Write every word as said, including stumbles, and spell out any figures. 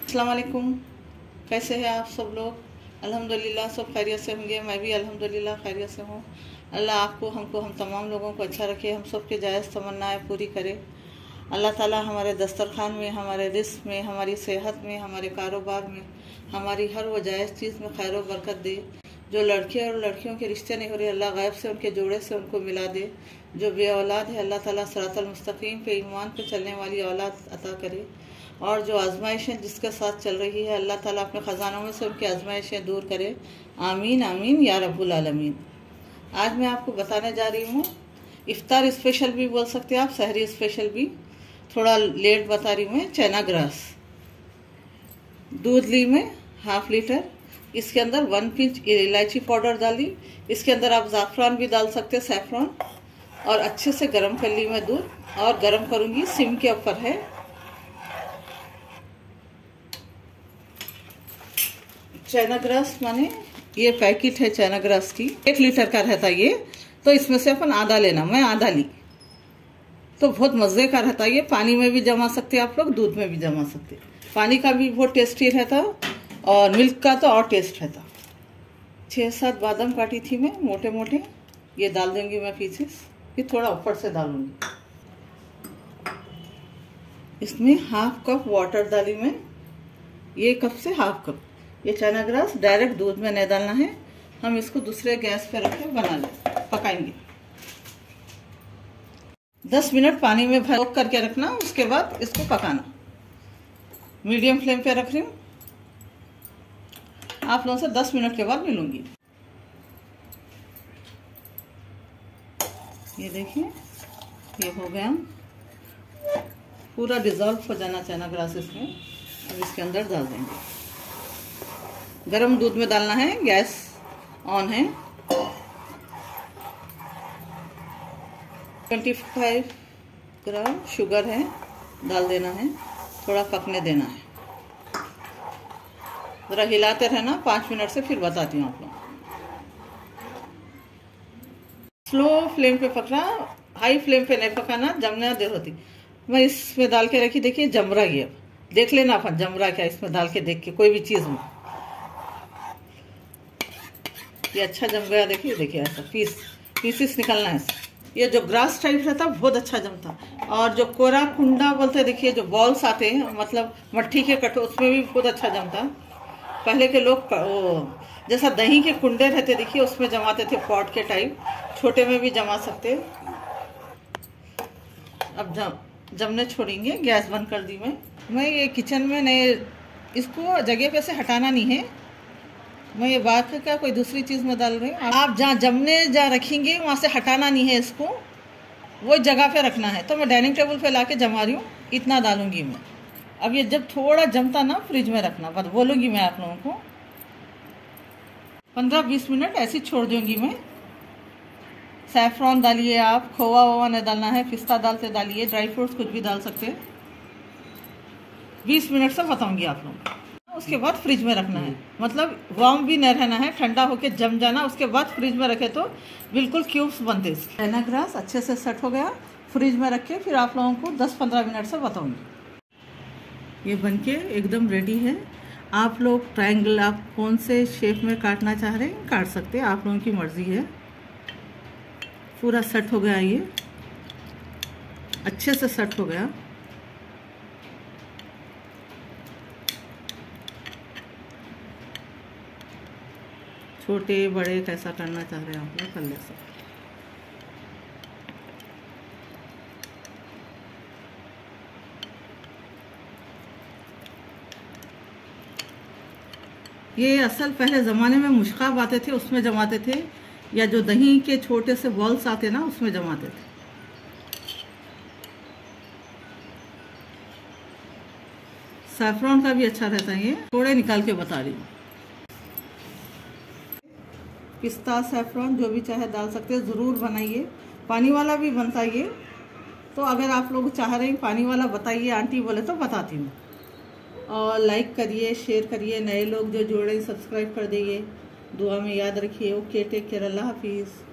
अस्सलाम वालेकुम। कैसे हैं आप सब लोग? अल्हम्दुलिल्लाह सब खैरियत से होंगे। मैं भी अल्हम्दुलिल्लाह खैरियत से हूँ। अल्लाह आपको, हमको, हम तमाम लोगों को अच्छा रखे, हम सब के जायज़ तमन्नाएँ पूरी करे। अल्लाह ताला हमारे दस्तरखान में, हमारे रिस्क में, हमारी सेहत में, हमारे कारोबार में, हमारी हर वो जायज़ चीज़ में खैर व बरकत दे। जो लड़के और लड़कियों के रिश्ते नहीं हो रहे, अल्लाह गायब से उनके जोड़े से उनको मिला दे। जो बे औलाद है, अल्लाह ताला सिरातल मुस्तकीम पे, ईमान पे चलने वाली औलाद अता करे। और जो आजमाइशें जिसके साथ चल रही है, अल्लाह ताला अपने ख़जानों में से उनकी आजमाइशें दूर करे। आमीन आमीन या रब्बुल आलमीन। आज मैं आपको बताने जा रही हूँ, इफ्तार स्पेशल भी बोल सकते हैं आप, सहरी स्पेशल भी, थोड़ा लेट बता रही हूँ मैं। चना ग्रास दूध ली में हाफ लीटर, इसके अंदर वन पिंच इलायची पाउडर डाली। इसके अंदर आप ज़ाफ़रान भी डाल सकते हैं, सैफ़रॉन। और अच्छे से गरम कर ली मैं दूध, और गरम करूँगी, सिम के ऊपर है। चना ग्रास माने ये पैकेट है चना ग्रास की, एक लीटर का रहता है ये। तो इसमें से अपन आधा लेना, मैं आधा ली। तो बहुत मज़े का रहता है ये। पानी में भी जमा सकते हैं आप लोग, दूध में भी जमा सकते हैं। पानी का भी बहुत टेस्टी रहता, और मिल्क का तो और टेस्ट रहता। छः सात बादाम काटी थी मैं मोटे मोटे, ये डाल दूंगी मैं पीसेस। फिर थोड़ा ऊपर से डालूंगी। इसमें हाफ कप वाटर डाली मैं, ये कप से हाफ कप। ये चना ग्रास डायरेक्ट दूध में नहीं डालना है, हम इसको दूसरे गैस पे रख के बना लें, पकाएंगे। दस मिनट पानी में भर करके रखना, उसके बाद इसको पकाना। मीडियम फ्लेम पे रख रही हूँ। आप लोगों से दस मिनट के बाद मिलूंगी। ये देखिए, ये हो गया, पूरा डिज़ोल्व हो जाना चना ग्रास इसमें। अब इसके अंदर डाल देंगे। गरम दूध में डालना है, गैस ऑन है। पच्चीस ग्राम शुगर है, डाल देना है, थोड़ा पकने देना है। ज़रा हिलाते रहना पाँच मिनट से, फिर बताती हूँ आप लोग। स्लो फ्लेम पे पकना, हाई फ्लेम पे नहीं पकाना, जमना देर होती। मैं इसमें डाल के रखी, देखिए जम रहा है। अब देख लेना अपन जम रहा क्या, इसमें डाल के देख के कोई भी चीज़ में। ये अच्छा जम गया, देखिए देखिए ऐसा पीस पीसेस निकलना है। ये जो ग्रास टाइप रहता बहुत अच्छा जमता। और जो कोरा कुंडा बोलते हैं, देखिए जो बॉल्स आते हैं, मतलब मट्टी के कटो, उसमें भी बहुत अच्छा जमता। पहले के लोग वो जैसा दही के कुंडे रहते, देखिए उसमें जमाते थे, पॉट के टाइप, छोटे में भी जमा सकते। अब जम जमने छोड़ेंगे, गैस बंद कर दी मैं। मैं ये किचन में नहीं, इसको जगह पे से हटाना नहीं है। मैं ये बात का कोई दूसरी चीज़ में डाल रही हूँ। आप जहाँ जमने जहाँ रखेंगे वहाँ से हटाना नहीं है इसको, वो जगह पे रखना है। तो मैं डाइनिंग टेबल पे लाके जमा रही हूँ, इतना डालूंगी मैं। अब ये जब थोड़ा जमता ना, फ्रिज में रखना, बस बोलूँगी मैं आप लोगों को। पंद्रह बीस मिनट ऐसे छोड़ दूँगी मैं। सैफ़रॉन डालिए आप, खोवा वोवा नहीं डालना है, पिस्ता डालते डालिए, ड्राई फ्रूट्स कुछ भी डाल सकते हैं। बीस मिनट से बताऊँगी आप लोगों को। उसके बाद फ्रिज में रखना है, मतलब वार्म भी नहीं रहना है, ठंडा होके जम जाना। उसके बाद फ्रिज में रखे तो बिल्कुल क्यूब्स बनते। चना ग्रास अच्छे से सेट हो गया, फ्रिज में रख के फिर आप लोगों को दस पंद्रह मिनट से बताऊंगी। ये बनके एकदम रेडी है। आप लोग ट्रायंगल, आप कौन से शेप में काटना चाह रहे हैं काट सकते हैं, आप लोगों की मर्जी है। पूरा सेट हो गया, ये अच्छे से सेट हो गया। छोटे बड़े कैसा करना चाह रहे हैं आप लोग, कर ले सकते। ये असल पहले ज़माने में मुश्काब आते थे, उसमें जमाते थे, या जो दही के छोटे से बॉल्स आते ना, उसमें जमाते थे। सैफ़रॉन का भी अच्छा रहता है। ये थोड़े निकाल के बता रही हूँ। पिस्ता सैफ़रॉन जो भी चाहे डाल सकते हैं, ज़रूर बनाइए। पानी वाला भी बनता है ये, तो अगर आप लोग चाह रहे हैं पानी वाला बताइए, आंटी बोले तो बताती हूँ। और लाइक करिए, शेयर करिए, नए लोग जो जुड़े सब्सक्राइब कर दीजिए। दुआ में याद रखिए। ओके, टेक केयर, अल्लाह हाफिज़।